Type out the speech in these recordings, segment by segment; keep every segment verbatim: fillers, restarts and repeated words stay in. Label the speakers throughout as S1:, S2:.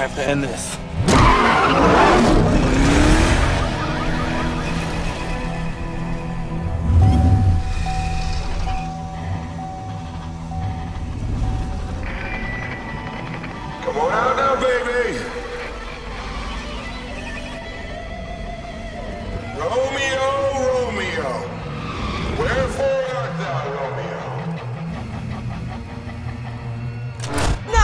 S1: have to end this.
S2: Come on out now, baby! Romeo, Romeo! Wherefore art thou, Romeo?
S3: No!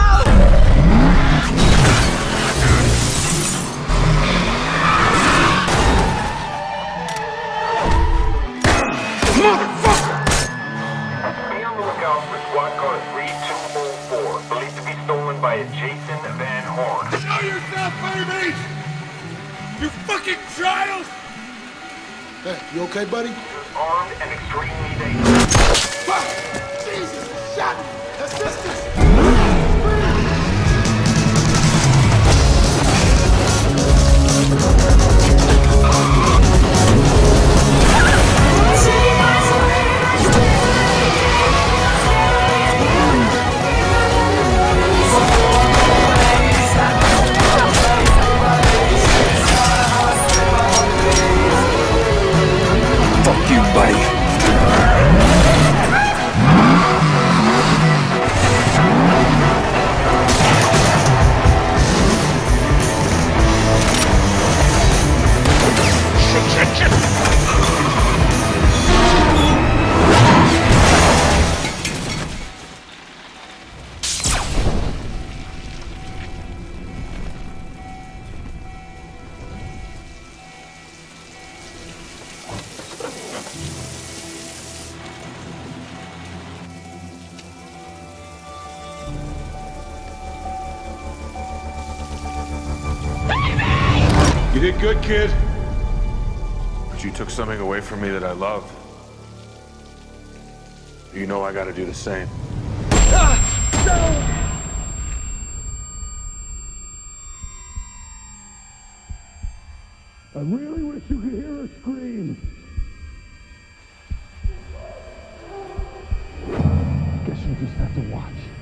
S1: Motherfucker!
S4: Be on the lookout for squad car three two oh four, believed to be stolen by a Jason Van Horn.
S2: Show yourself, baby! You fucking child!
S5: Hey, you okay, buddy?
S4: Armed and extremely dangerous.
S5: Fuck! Jesus! Shot! Assistance!
S1: Fuck you, buddy.
S2: You did good, kid.
S6: But you took something away from me that I loved. You know I gotta do the same.
S2: I really wish you could hear her scream. Guess you just have to watch.